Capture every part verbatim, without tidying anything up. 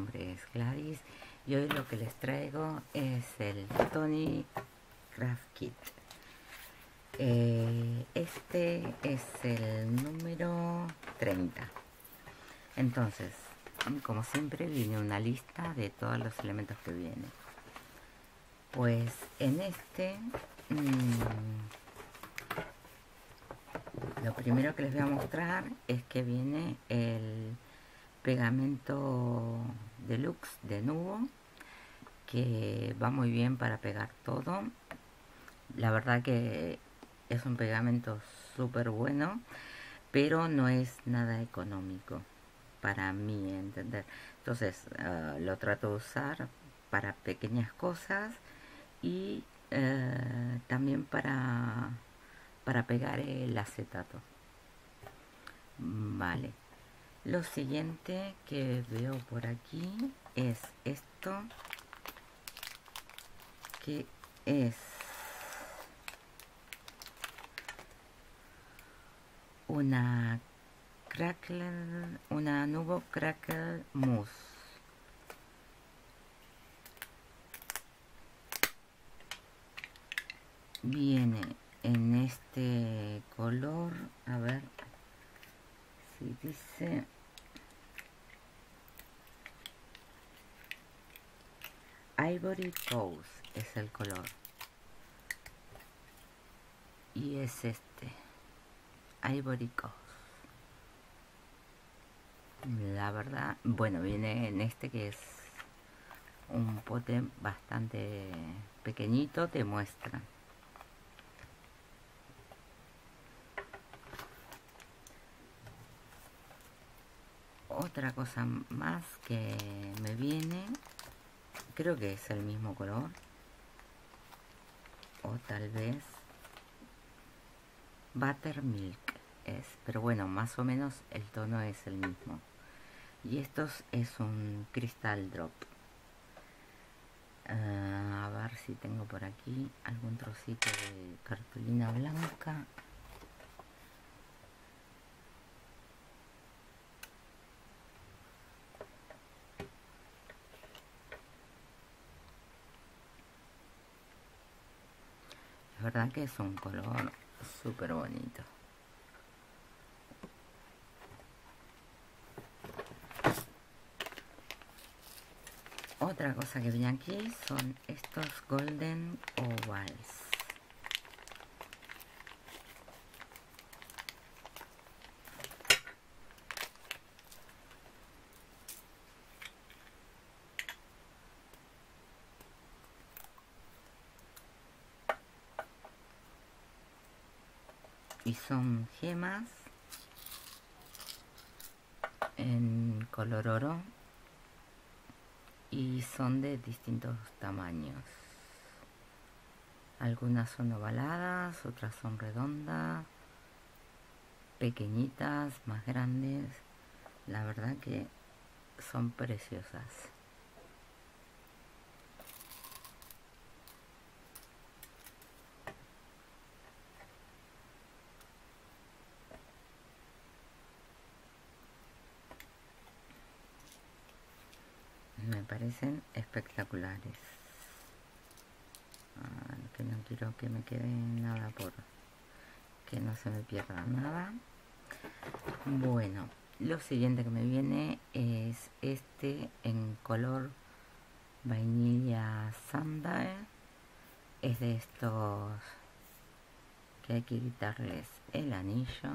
nombre es Gladys y hoy lo que les traigo es el Tony Craft Kit. Eh, este es el número treinta. Entonces, como siempre, viene una lista de todos los elementos que vienen. Pues en este, mmm, lo primero que les voy a mostrar es que viene el pegamento deluxe de Nuvo, que va muy bien para pegar todo. La verdad que es un pegamento súper bueno, pero no es nada económico para mí entender. Entonces uh, lo trato de usar para pequeñas cosas y uh, también para para pegar el acetato. Vale. Lo siguiente que veo por aquí es esto, que es una crackle, una Nuvo Crackle Mousse. Viene en este color, a ver si dice Ivory Coast, es el color, y es este Ivory Coast. La verdad, bueno, viene en este que es un pote bastante pequeñito, te muestra. Otra cosa más que me viene, creo que es el mismo color, o tal vez Buttermilk es, pero bueno, más o menos el tono es el mismo. Y esto es un Crystal Drop. Uh, a ver si tengo por aquí algún trocito de cartulina blanca. La verdad que es un color súper bonito. Otra cosa que viene aquí son estos Golden Ovals. Y son gemas en color oro y son de distintos tamaños. Algunas son ovaladas, otras son redondas, pequeñitas, más grandes. La verdad que son preciosas. Me parecen espectaculares. Ah, que no quiero que me quede nada, por que no se me pierda nada. Bueno, lo siguiente que me viene es este en color vainilla sandal. Es de estos que hay que quitarles el anillo.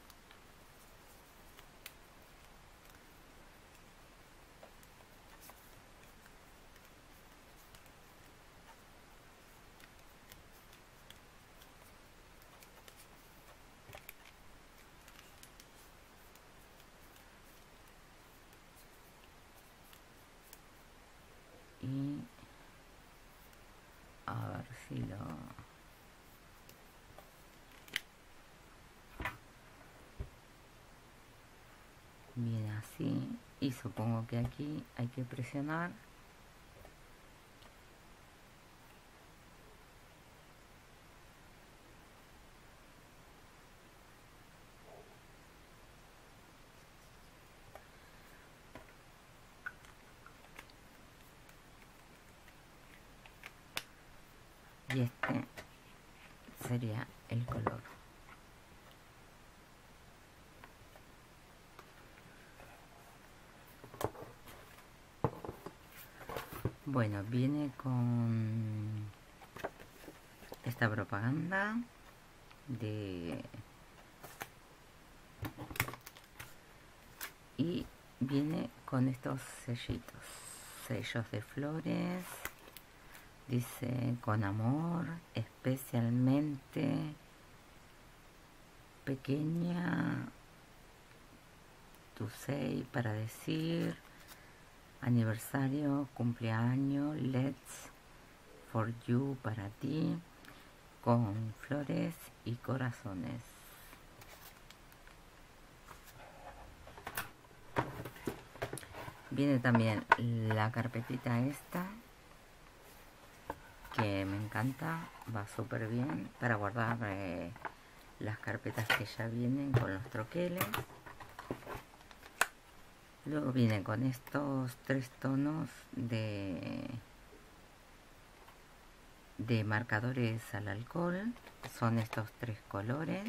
Y a ver si lo... viene así, y supongo que aquí hay que presionar. y este sería el color. Bueno, viene con esta propaganda de y viene con estos sellitos, sellos de flores. Dice: con amor, especialmente pequeña Tusei, para decir aniversario, cumpleaños, let's for you, para ti, con flores y corazones. Viene también la carpetita esta, que me encanta, va súper bien para guardar eh, las carpetas que ya vienen con los troqueles. Luego viene con estos tres tonos de, de marcadores al alcohol. Son estos tres colores.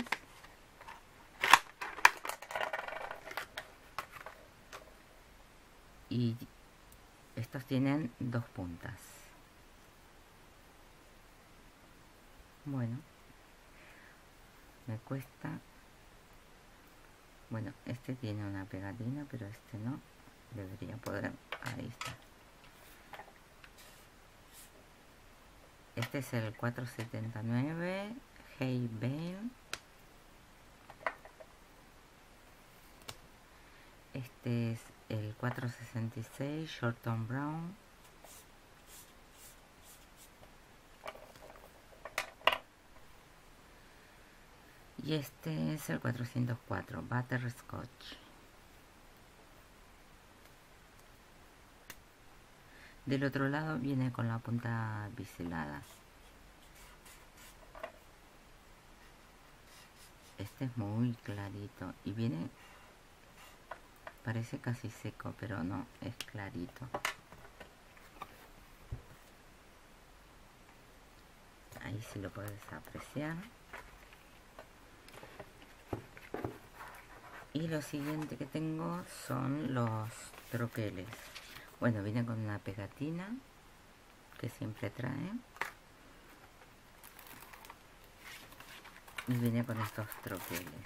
Y estos tienen dos puntas. Bueno, me cuesta. Bueno, este tiene una pegatina, pero este no. Debería poder. Ahí está. Este es el cuatrocientos setenta y nueve Hey Bale. Este es el cuatrocientos sesenta y seis Shorton Brown. Y este es el cuatrocientos cuatro Butterscotch. Del otro lado viene con la punta biselada. Este es muy clarito y viene, parece casi seco, pero no, es clarito. Ahí sí lo puedes apreciar. Y lo siguiente que tengo son los troqueles. Bueno, viene con una pegatina que siempre trae. Y viene con estos troqueles.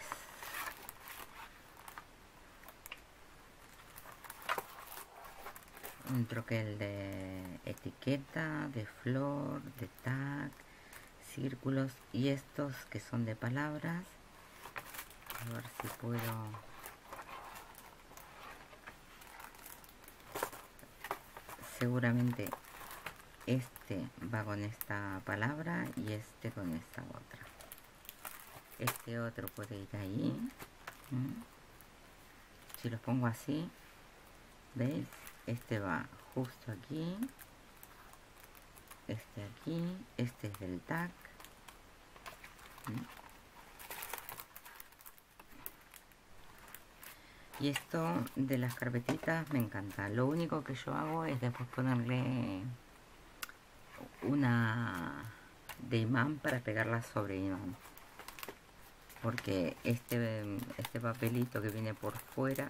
Un troquel de etiqueta, de flor, de tag, círculos, y estos que son de palabras. A ver si puedo. Seguramente este va con esta palabra y este con esta otra. Este otro puede ir ahí. ¿Mm? Si los pongo así, ¿veis? Este va justo aquí. Este aquí. Este es del tag. ¿Mm? Y esto de las carpetitas me encanta. Lo único que yo hago es después ponerle una de imán para pegarla sobre imán. Porque este, este papelito que viene por fuera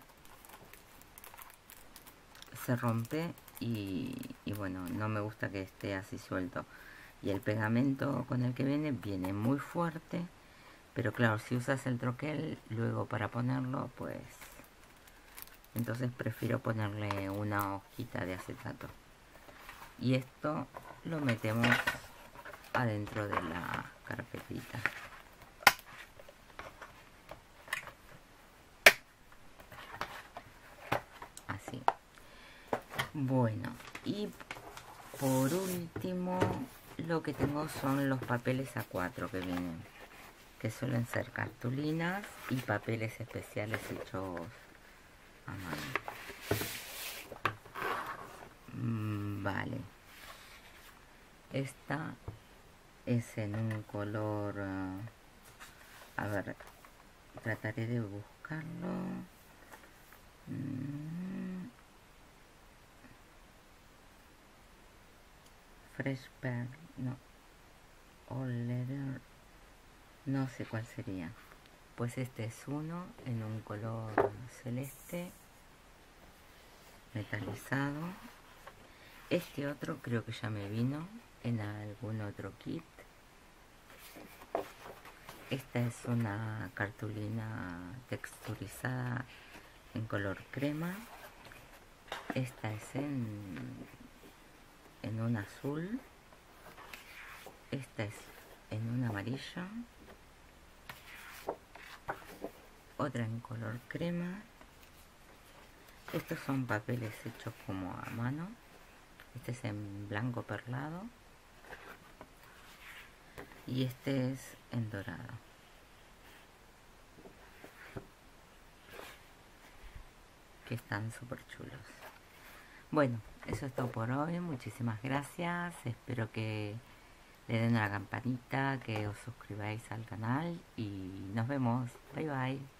se rompe y, y bueno, no me gusta que esté así suelto. Y el pegamento con el que viene, viene muy fuerte. Pero claro, si usas el troquel luego para ponerlo, pues entonces prefiero ponerle una hojita de acetato. Y esto lo metemos adentro de la carpetita. Así. Bueno, y por último lo que tengo son los papeles A cuatro que vienen, que suelen ser cartulinas y papeles especiales hechos a mano. Mm, vale. Esta es en un color, uh, a ver, trataré de buscarlo. Mm, Fresh Pearl, no. All leather, no sé cuál sería. Pues este es uno en un color celeste metalizado. Este otro creo que ya me vino en algún otro kit. Esta es una cartulina texturizada en color crema. Esta es en, en un azul. Esta es en un amarillo. Otra en color crema. Estos son papeles hechos como a mano. Este es en blanco perlado. Y este es en dorado. Que están súper chulos. Bueno, eso es todo por hoy. Muchísimas gracias. Espero que le den a la campanita, que os suscribáis al canal y nos vemos. Bye bye.